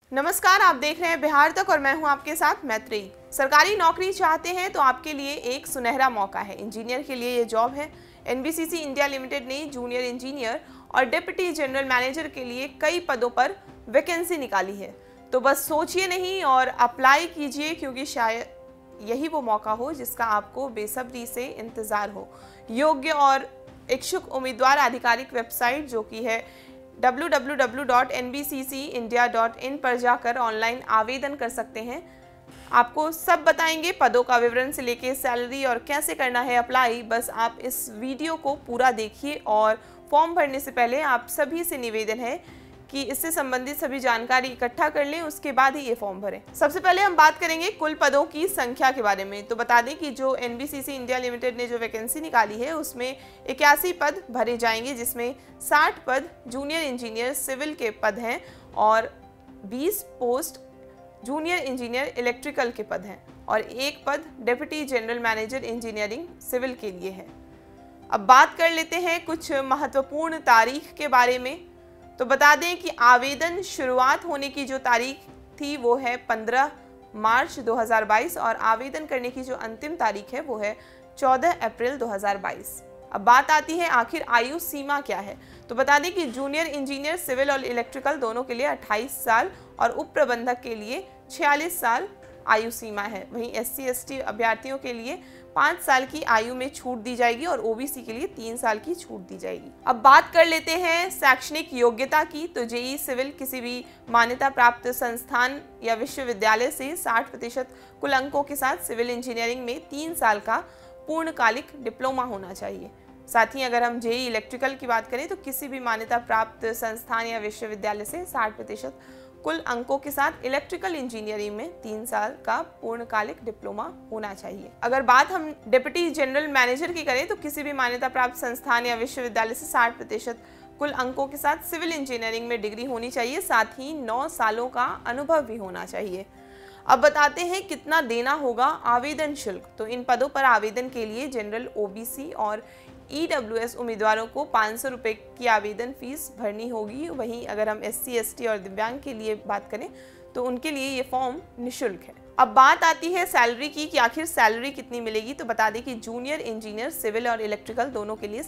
नमस्कार, आप देख रहे हैं बिहार तक और मैं हूं आपके साथ मैत्रेयी। सरकारी नौकरी चाहते हैं तो आपके लिए एक सुनहरा मौका है। इंजीनियर के लिए ये जॉब है। एनबीसीसी इंडिया लिमिटेड ने जूनियर इंजीनियर और डिप्टी जनरल मैनेजर के लिए कई पदों पर वैकेंसी निकाली है। तो बस सोचिए नहीं और अप्लाई कीजिए, क्योंकि शायद यही वो मौका हो जिसका आपको बेसब्री से इंतजार हो। योग्य और इच्छुक उम्मीदवार आधिकारिक वेबसाइट जो कि है www.nbccindia.in पर जाकर ऑनलाइन आवेदन कर सकते हैं। आपको सब बताएंगे, पदों का विवरण से लेके सैलरी और कैसे करना है अप्लाई। बस आप इस वीडियो को पूरा देखिए और फॉर्म भरने से पहले आप सभी से निवेदन है कि इससे संबंधित सभी जानकारी इकट्ठा कर लें, उसके बाद ही ये फॉर्म भरें। सबसे पहले हम बात करेंगे कुल पदों की संख्या के बारे में। तो बता दें कि जो एनबीसीसी इंडिया लिमिटेड ने जो वैकेंसी निकाली है उसमें 81 पद भरे जाएंगे, जिसमें 60 पद जूनियर इंजीनियर सिविल के पद हैं और 20 पोस्ट जूनियर इंजीनियर इलेक्ट्रिकल के पद हैं और 1 पद deputy general manager engineering civil के लिए है। अब बात कर लेते हैं कुछ महत्वपूर्ण तारीख के बारे में। तो बता दें कि आवेदन शुरुआत होने की जो तारीख थी वो है 15 मार्च 2022 और आवेदन करने की जो अंतिम तारीख है वो है 14 अप्रैल 2022। अब बात आती है आखिर आयु सीमा क्या है। तो बता दें कि जूनियर इंजीनियर सिविल और इलेक्ट्रिकल दोनों के लिए 28 साल और उप प्रबंधक के लिए 46 साल आयु सीमा है। वहीं SC/ST अभ्यर्थियों के लिए 5 साल की आयु में छूट दी जाएगी और OBC के लिए 3 साल की छूट दी जाएगी। अब बात कर लेते हैं शैक्षणिक योग्यता की। तो JEE सिविल किसी भी मान्यता प्राप्त संस्थान या विश्वविद्यालय से 60% कुल अंकों के साथ सिविल इंजीनियरिंग में 3 साल का पूर्णकालिक डिप्लोमा होना चाहिए। साथ ही अगर हम JEE इलेक्ट्रिकल की बात करें तो किसी भी मान्यता प्राप्त संस्थान या विश्वविद्यालय से 60% कुल अंकों के साथ इलेक्ट्रिकल इंजीनियरिंग में 3 साल का पूर्णकालिक डिप्लोमा होना चाहिए। अगर बात हम डिप्टी जनरल मैनेजर की करें तो किसी भी मान्यता प्राप्त संस्थान या विश्वविद्यालय से 60% कुल अंकों के साथ सिविल इंजीनियरिंग में डिग्री होनी चाहिए। साथ ही 9 सालों का अनुभव भी होना चाहिए। अब बताते हैं कितना देना होगा आवेदन शुल्क। तो इन पदों पर आवेदन के लिए जनरल, OBC और EWS उम्मीदवारों को 500 रुपये की आवेदन फीस भरनी होगी। वहीं अगर हम SC/ST और दिव्यांग के लिए बात करें तो उनके लिए ये फॉर्म निःशुल्क है। अब बात आती है सैलरी की कि आखिर सैलरी कितनी मिलेगी। तो बता दें कि जूनियर इंजीनियर सिविल और इलेक्ट्रिकल दोनों के लिए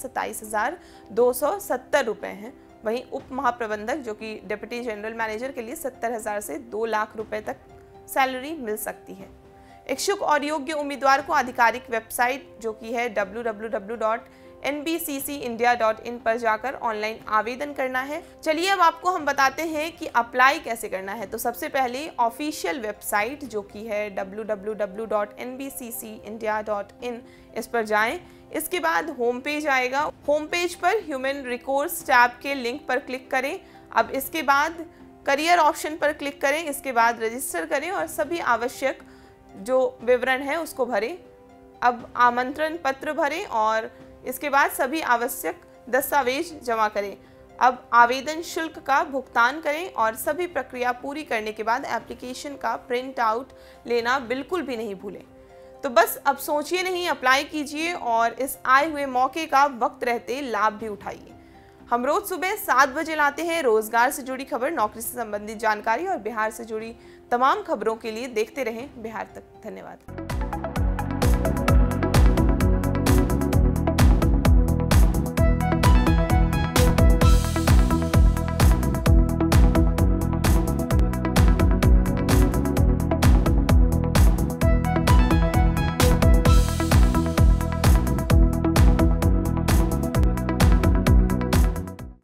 27,270 रुपये हैं। वहीं उप महाप्रबंधक जो कि डिप्टी जनरल मैनेजर के लिए 70,000 से 2 लाख रुपये तक सैलरी मिल सकती है। इच्छुक और योग्य उम्मीदवार को आधिकारिक वेबसाइट जो कि है www.nbccindia.in पर जाकर ऑनलाइन आवेदन करना है। चलिए अब आपको हम बताते हैं कि अप्लाई कैसे करना है। तो सबसे पहले ऑफिशियल वेबसाइट जो कि है www.nbccindia.in इस पर जाएं। इसके बाद होम पेज आएगा। होम पेज पर ह्यूमन रिसोर्स टैब के लिंक पर क्लिक करें। अब इसके बाद करियर ऑप्शन पर क्लिक करें। इसके बाद रजिस्टर करें और सभी आवश्यक जो विवरण है उसको भरें। अब आमंत्रण पत्र भरें और इसके बाद सभी आवश्यक दस्तावेज जमा करें। अब आवेदन शुल्क का भुगतान करें और सभी प्रक्रिया पूरी करने के बाद एप्लीकेशन का प्रिंट आउट लेना बिल्कुल भी नहीं भूलें। तो बस अब सोचिए नहीं, अप्लाई कीजिए और इस आए हुए मौके का वक्त रहते लाभ भी उठाइए। हम रोज सुबह 7 बजे लाते हैं रोजगार से जुड़ी खबर, नौकरी से संबंधित जानकारी और बिहार से जुड़ी तमाम खबरों के लिए देखते रहें बिहार तक। धन्यवाद।